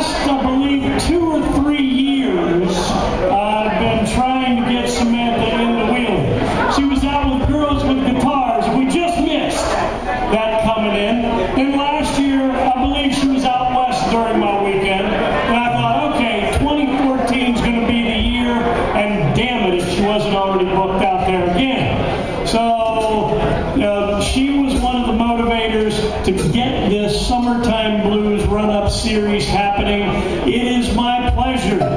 last, I believe, 2 or 3 years, I've been trying to get Samantha into wheeling. She was out with Girls with Guitars. We just missed that coming in. And last year, I believe she was out west during my weekend. And I thought, okay, 2014 is going to be the year, and damn it if she wasn't already booked out there again. So she was one of the motivators to get this Summertime Blues Run-Up series happening. It is my pleasure